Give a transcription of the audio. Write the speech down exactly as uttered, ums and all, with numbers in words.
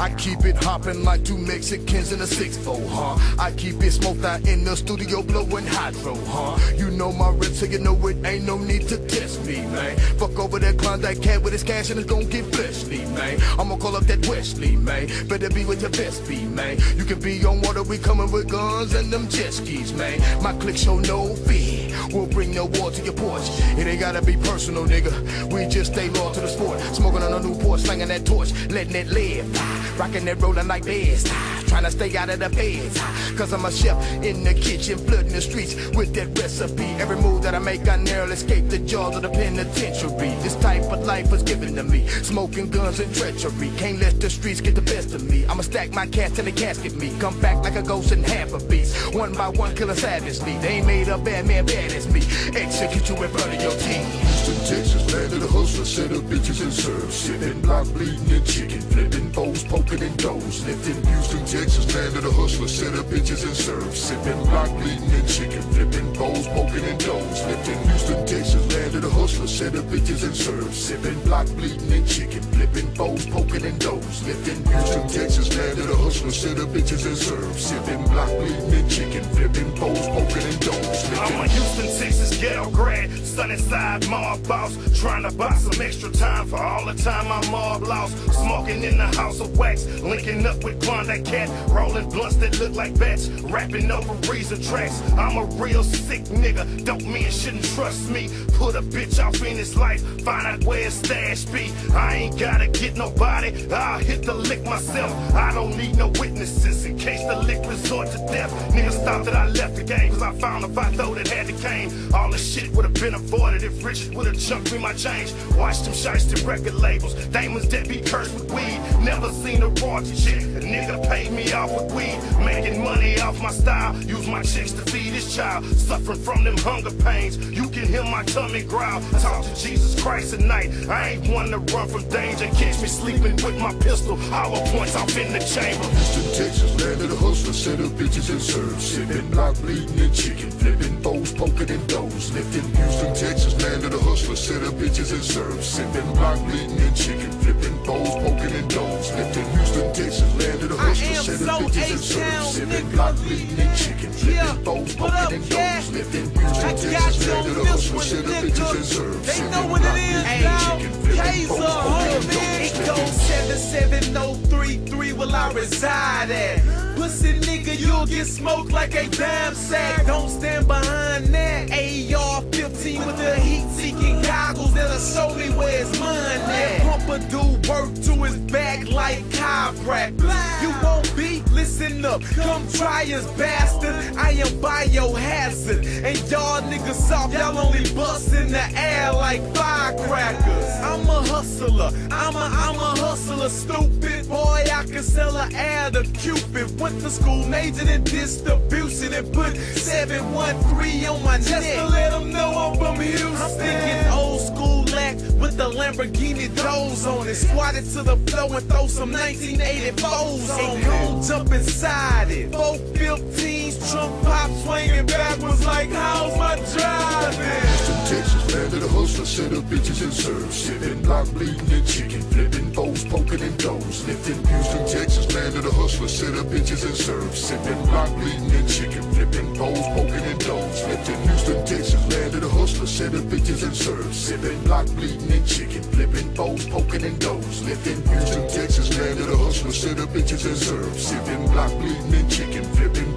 I keep it hopping like two Mexicans in a six four, huh? I keep it smoked out in the studio blowing hydro, huh? You know my rip, so you know it ain't no need to test me, man. Fuck over that Klondike cat with his cash and it's gon' get fleshly, man. I'ma call up that Wesley, man. Better be with your best be, man. You can be on water, we coming with guns and them jet skis, man. My click show no fear. We'll bring no war to your porch. It ain't gotta be personal, nigga. We just stay loyal to the sport. Smoking on a new porch, slinging that torch, letting it live. Rocking that rolling like bears. Trying to stay out of the beds. Cause I'm a chef in the kitchen, flooding the streets with that recipe. Every move that I make, I narrowly escape the jaws of the penitentiary. This type of life was given to me. Smoking guns and treachery. Can't let the streets get the best of me. I'ma stack my cats till they casket me. Come back like a ghost and half a beast. One by one, killing savagely. They ain't made a bad man bad as me. Execute you in front of your team. Houston, Texas, land of the hustler, set up bitches and serve. Sipping, block, bleeding, and chicken. Flipping, foes, poking, and doors. Lifting, Houston, Texas, land of the hustler, set up bitches and serve. Sipping, block, bleeding, and chicken. Flipping, foes, poking, and doors. Lifting, Houston, Texas, land of the hustler, set up bitches and serve. Sipping, block, bleeding, and chicken. Flipping, foes, poking, and doors. Lifting, Houston, Texas, land of the hustler, set up bitches and serve. Sipping, block, bleeding, and chicken. Flipping, foes, poking, and doors. I'm a Houston, Texas ghetto grad, Sunnyside mob boss, trying to buy some extra time for all the time my mob lost. Smoking in the house of wax, linking up with Klondike cat, rolling blunts that look like bats, rapping over reason tracks. I'm a real sick nigga, dope men shouldn't trust me. Put a bitch off in his life, find out where his stash be. I ain't gotta get nobody, I'll hit the lick myself. I don't need no witnesses in case the lick resort to death. Niggas thought that I left the game, cause I found if I thought it had the cane. All this shit would've been avoided if Richard would've chucked me my change. Watch them shiesty record labels, demons that be cursed with weed. Never seen a royalty chick, a nigga paid me off with weed. Making money off my style, use my chicks to feed his child. Suffering from them hunger pains, you can hear my tummy growl. Talk to Jesus Christ at night, I ain't one to run from danger. Catch me sleeping with my pistol, hollow points off in the chamber. Houston, Texas, land of the hustler, set up bitches and serve. Sipping, block, bleeding, and chicken. Flipping, foes, poking, and doors. Lifting, Houston, Texas, land of the hustler, set up bitches and serve. Sipping, block, bleeding, and chicken. Flipping, foes, poking, and doors. Lifting, Houston, Texas, land of the hustler, set up bitches and serve. Sipping, block, bleeding, and chicken. Flipping, foes, poking, and doors. Lifting, Houston, Texas, land of the hustler, set up bitches and serve. They know what it is now. Kaiser, homie. It goes seven seven oh three three, will I reside at? Pussy nigga, you'll get smoked like a dime sack. Don't stand behind that. A R fifteen with the heat-seeking goggles that'll show me where his mind at. Pumper do work to his back like chiropractor. You won't be, listen up, come try us, bastard. I am biohazard, and y'all niggas soft, y'all only bust in the air like firecrackers. I'm a hustler, I'm a, I'm a hustler, stupid boy. I can sell an air to Cupid. Went to school, majored in distribution, and put seven one three on my neck. Just to let them know I'm from Houston. I'm thinking old school lack with the Lamborghini doors on it. Squat it to the floor and throw some nineteen eighty-fours on it. Gon' jump inside it. four fifteens, trunk pop swinging backwards like how's my driving? Houston, Texas, land of the hustler, set up bitches and serve. Sipping, block, bleeding, and chicken. Flipping, foes, poking, and doors. Lifting, Houston, Texas, land of the hustler, set up bitches and serve. Sipping, block, bleeding, and chicken. Flipping, foes, poking, and doors. Lifting, Houston, Texas, land of the hustler, set up bitches and serve. Sipping, block, bleeding, and chicken. Flipping, foes, poking, and doors. Lifting, Houston, Texas, land of the hustler, set up bitches and serve. Sipping, block, bleeding, and chicken. Flipping,